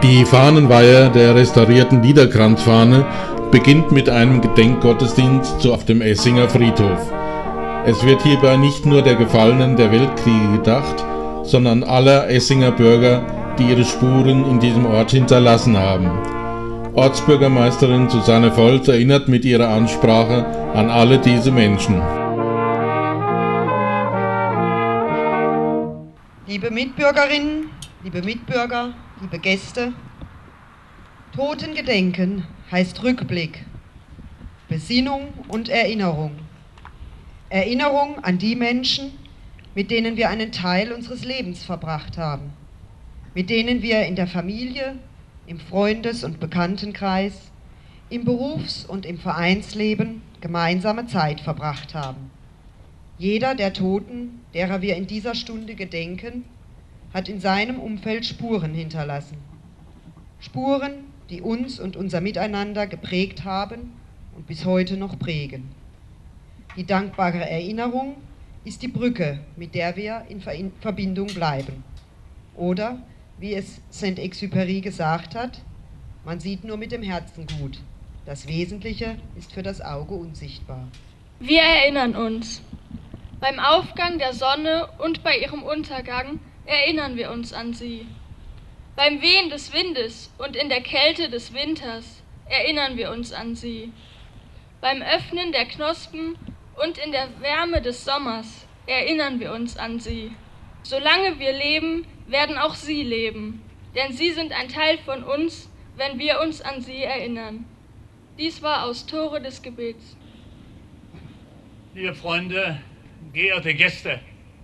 Die Fahnenweihe der restaurierten Liederkranzfahne beginnt mit einem Gedenkgottesdienst auf dem Essinger Friedhof. Es wird hierbei nicht nur der Gefallenen der Weltkriege gedacht, sondern aller Essinger Bürger, die ihre Spuren in diesem Ort hinterlassen haben. Ortsbürgermeisterin Susanne Volz erinnert mit ihrer Ansprache an alle diese Menschen. Liebe Mitbürgerinnen, liebe Mitbürger, liebe Gäste, Totengedenken heißt Rückblick, Besinnung und Erinnerung. Erinnerung an die Menschen, mit denen wir einen Teil unseres Lebens verbracht haben, mit denen wir in der Familie, im Freundes- und Bekanntenkreis, im Berufs- und im Vereinsleben gemeinsame Zeit verbracht haben. Jeder der Toten, derer wir in dieser Stunde gedenken, hat in seinem Umfeld Spuren hinterlassen. Spuren, die uns und unser Miteinander geprägt haben und bis heute noch prägen. Die dankbare Erinnerung ist die Brücke, mit der wir in Verbindung bleiben. Oder, wie es Saint-Exupéry gesagt hat, man sieht nur mit dem Herzen gut. Das Wesentliche ist für das Auge unsichtbar. Wir erinnern uns. Beim Aufgang der Sonne und bei ihrem Untergang erinnern wir uns an sie. Beim Wehen des Windes und in der Kälte des Winters erinnern wir uns an sie. Beim Öffnen der Knospen und in der Wärme des Sommers erinnern wir uns an sie. Solange wir leben, werden auch sie leben, denn sie sind ein Teil von uns, wenn wir uns an sie erinnern. Dies war aus Tore des Gebets. Liebe Freunde, geehrte Gäste,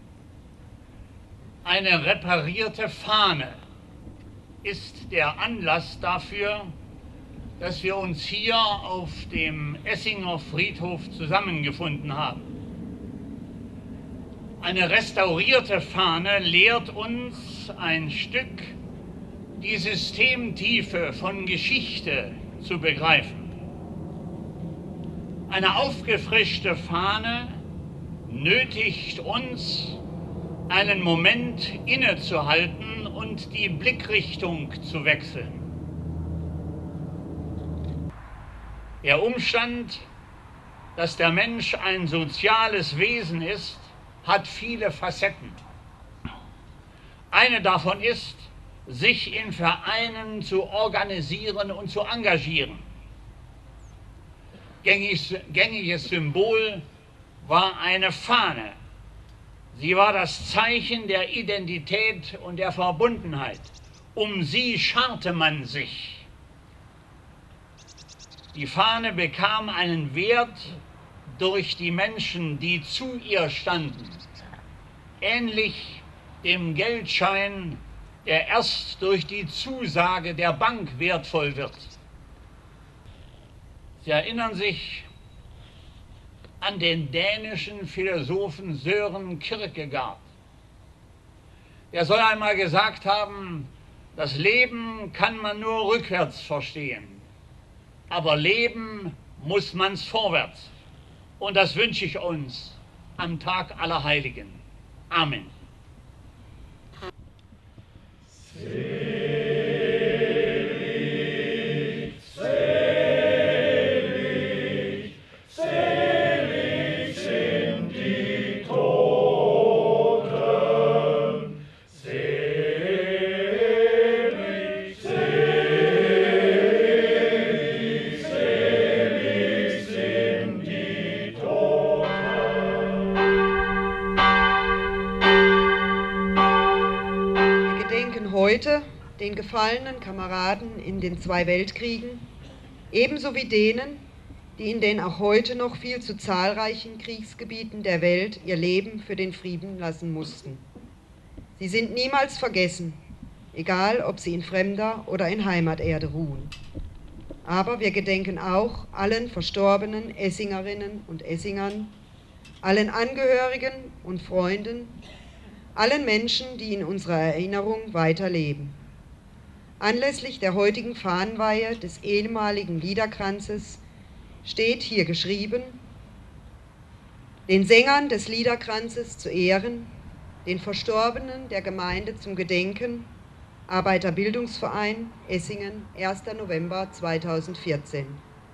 eine reparierte Fahne ist der Anlass dafür, dass wir uns hier auf dem Essinger Friedhof zusammengefunden haben. Eine restaurierte Fahne lehrt uns ein Stück die Systemtiefe von Geschichte zu begreifen. Eine aufgefrischte Fahne nötigt uns, einen Moment innezuhalten und die Blickrichtung zu wechseln. Der Umstand, dass der Mensch ein soziales Wesen ist, hat viele Facetten. Eine davon ist, sich in Vereinen zu organisieren und zu engagieren. Gängiges Symbol war eine Fahne. Sie war das Zeichen der Identität und der Verbundenheit. Um sie scharte man sich. Die Fahne bekam einen Wert durch die Menschen, die zu ihr standen, ähnlich dem Geldschein, der erst durch die Zusage der Bank wertvoll wird. Sie erinnern sich an den dänischen Philosophen Søren Kierkegaard. Er soll einmal gesagt haben, das Leben kann man nur rückwärts verstehen, aber leben muss man's vorwärts. Und das wünsche ich uns am Tag aller Heiligen. Amen. Heute den gefallenen Kameraden in den 2 Weltkriegen, ebenso wie denen, die in den auch heute noch viel zu zahlreichen Kriegsgebieten der Welt ihr Leben für den Frieden lassen mussten. Sie sind niemals vergessen, egal ob sie in fremder oder in Heimaterde ruhen. Aber wir gedenken auch allen verstorbenen Essingerinnen und Essingern, allen Angehörigen und Freunden, allen Menschen, die in unserer Erinnerung weiterleben. Anlässlich der heutigen Fahnenweihe des ehemaligen Liederkranzes steht hier geschrieben: Den Sängern des Liederkranzes zu Ehren, den Verstorbenen der Gemeinde zum Gedenken, Arbeiterbildungsverein Essingen, 1. November 2014.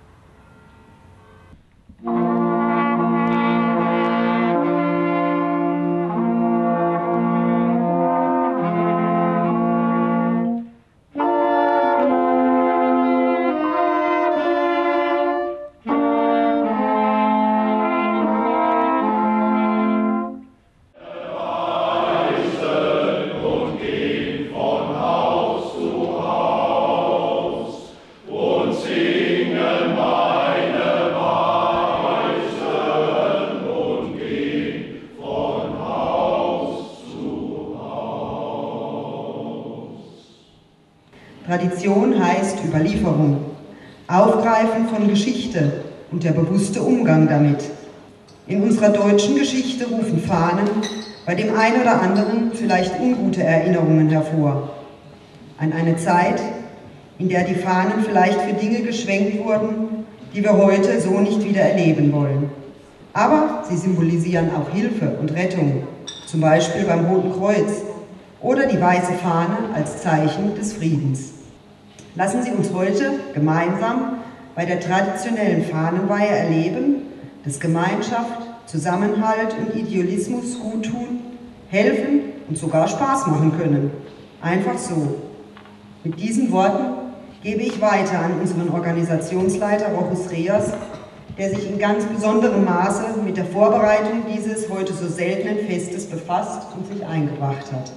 Tradition heißt Überlieferung, Aufgreifen von Geschichte und der bewusste Umgang damit. In unserer deutschen Geschichte rufen Fahnen bei dem einen oder anderen vielleicht ungute Erinnerungen hervor. An eine Zeit, in der die Fahnen vielleicht für Dinge geschwenkt wurden, die wir heute so nicht wieder erleben wollen. Aber sie symbolisieren auch Hilfe und Rettung, zum Beispiel beim Roten Kreuz oder die weiße Fahne als Zeichen des Friedens. Lassen Sie uns heute gemeinsam bei der traditionellen Fahnenweihe erleben, dass Gemeinschaft, Zusammenhalt und Idealismus guttun, helfen und sogar Spaß machen können. Einfach so. Mit diesen Worten gebe ich weiter an unseren Organisationsleiter Rochus Reas, der sich in ganz besonderem Maße mit der Vorbereitung dieses heute so seltenen Festes befasst und sich eingebracht hat.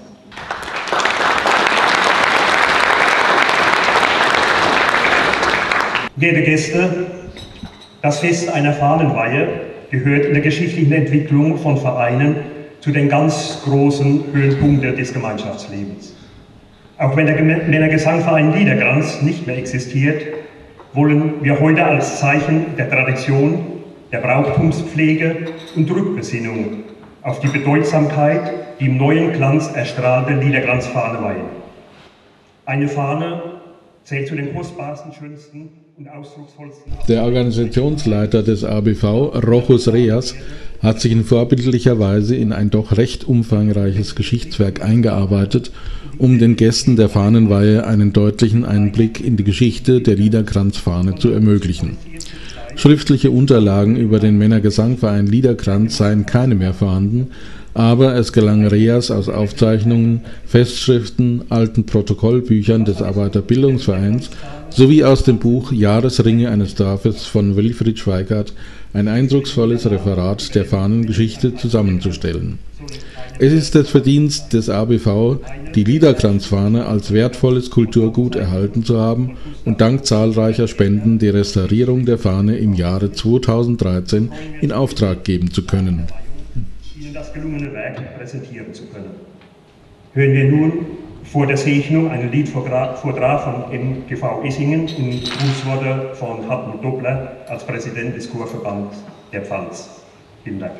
Werte Gäste, das Fest einer Fahnenweihe gehört in der geschichtlichen Entwicklung von Vereinen zu den ganz großen Höhepunkten des Gemeinschaftslebens. Auch wenn der Männergesangverein Liederkranz nicht mehr existiert, wollen wir heute als Zeichen der Tradition, der Brauchtumspflege und Rückbesinnung auf die Bedeutsamkeit die im neuen Glanz erstrahlte Liederkranz-Fahne weihen. Eine Fahne zählt zu den kostbarsten, schönsten und ausdrucksvollsten. Der Organisationsleiter des ABV, Rochus Reas, hat sich in vorbildlicher Weise in ein doch recht umfangreiches Geschichtswerk eingearbeitet, um den Gästen der Fahnenweihe einen deutlichen Einblick in die Geschichte der Liederkranz-Fahne zu ermöglichen. Schriftliche Unterlagen über den Männergesangverein Liederkranz seien keine mehr vorhanden, aber es gelang Reas aus Aufzeichnungen, Festschriften, alten Protokollbüchern des Arbeiterbildungsvereins sowie aus dem Buch Jahresringe eines Dorfes von Wilfried Schweigart ein eindrucksvolles Referat der Fahnengeschichte zusammenzustellen. Es ist das Verdienst des ABV, die Liederkranz-Fahne als wertvolles Kulturgut erhalten zu haben und dank zahlreicher Spenden die Restaurierung der Fahne im Jahre 2013 in Auftrag geben zu können. Ihnen das gelungene Werk präsentieren zu können. Hören wir nun vor der Segnung ein Liedvortrag von MGV Essingen in Grußworte von Hartmut Doppler als Präsident des Chorverbands der Pfalz. Vielen Dank.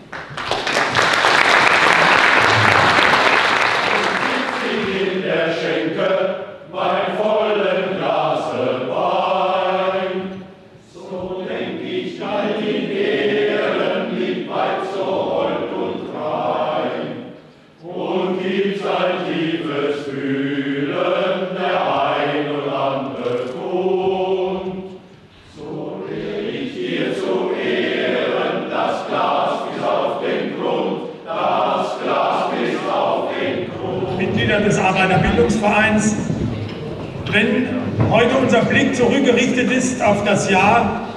In der Schenke bei vollen Glase Wein, so denk ich an die Ehren, die weit so hold und rein, und gibt's ein tiefes Fühlen, der ein oder andere tut, so lehr ich dir zu Ehren, das Glas bis auf den Grund, das Glas bis auf den Grund. Mitglieder des Arbeiterbildungsvereins, wenn heute unser Blick zurückgerichtet ist auf das Jahr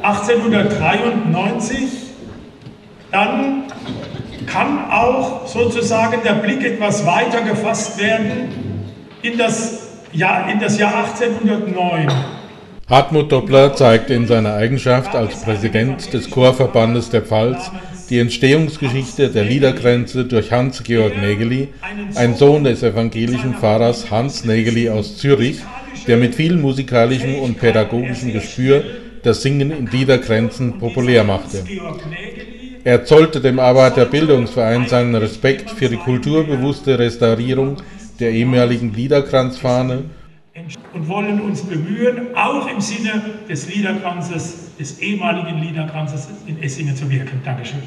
1893, dann kann auch sozusagen der Blick etwas weiter gefasst werden in das Jahr 1809. Hartmut Doppler zeigt in seiner Eigenschaft als Präsident des Chorverbandes der Pfalz die Entstehungsgeschichte der Liederkränze durch Hans-Georg Nägeli, ein Sohn des evangelischen Pfarrers Hans Nägeli aus Zürich, der mit viel musikalischem und pädagogischem Gespür das Singen in Liederkränzen populär machte. Er zollte dem Arbeiterbildungsverein seinen Respekt für die kulturbewusste Restaurierung der ehemaligen Liederkranzfahne und wollen uns bemühen, auch im Sinne des Liederkranzes, des ehemaligen Liederkranzes in Essingen zu wirken. Dankeschön.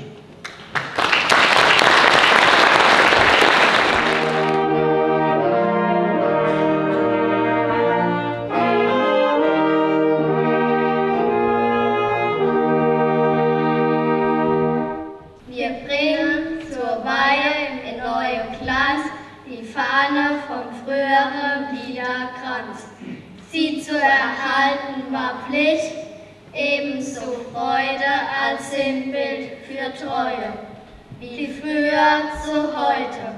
erhalten war Pflicht, ebenso Freude als Sinnbild für Treue, wie früher so heute.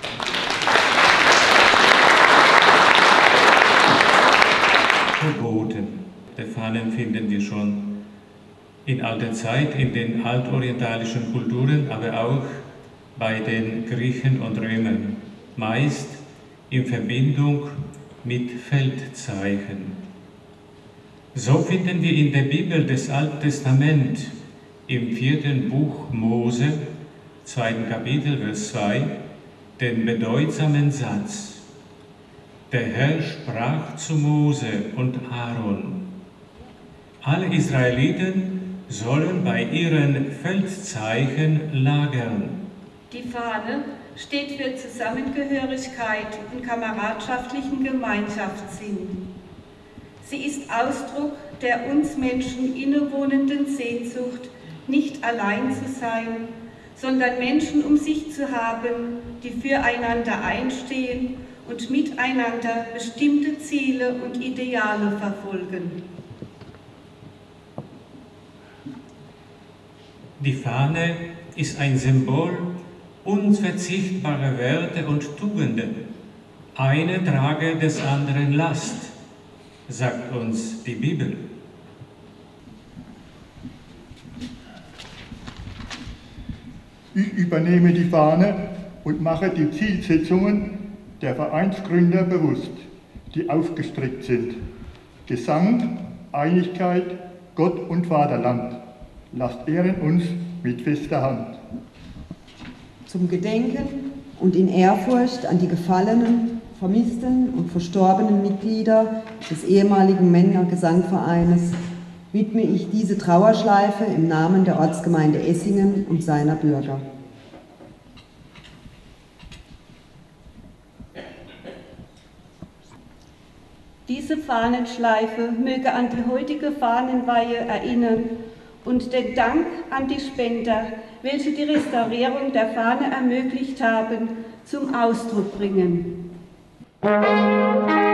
Verboten der Fahnen finden wir schon in alter Zeit in den altorientalischen Kulturen, aber auch bei den Griechen und Römern, meist in Verbindung mit Feldzeichen. So finden wir in der Bibel des Alten Testaments im 4. Buch Mose, 2. Kapitel, Vers 2, den bedeutsamen Satz: Der Herr sprach zu Mose und Aaron: Alle Israeliten sollen bei ihren Feldzeichen lagern. Die Fahne steht für Zusammengehörigkeit und kameradschaftlichen Gemeinschaftssinn. Sie ist Ausdruck der uns Menschen innewohnenden Sehnsucht, nicht allein zu sein, sondern Menschen um sich zu haben, die füreinander einstehen und miteinander bestimmte Ziele und Ideale verfolgen. Die Fahne ist ein Symbol unverzichtbarer Werte und Tugenden. Eine trage des anderen Last, sagt uns die Bibel. Ich übernehme die Fahne und mache die Zielsetzungen der Vereinsgründer bewusst, die aufgestrickt sind. Gesang, Einigkeit, Gott und Vaterland. Lasst ehren uns mit fester Hand. Zum Gedenken und in Ehrfurcht an die gefallenen, vermissten und verstorbenen Mitglieder des ehemaligen Männergesangvereines widme ich diese Trauerschleife im Namen der Ortsgemeinde Essingen und seiner Bürger. Diese Fahnenschleife möge an die heutige Fahnenweihe erinnern und den Dank an die Spender, welche die Restaurierung der Fahne ermöglicht haben, zum Ausdruck bringen.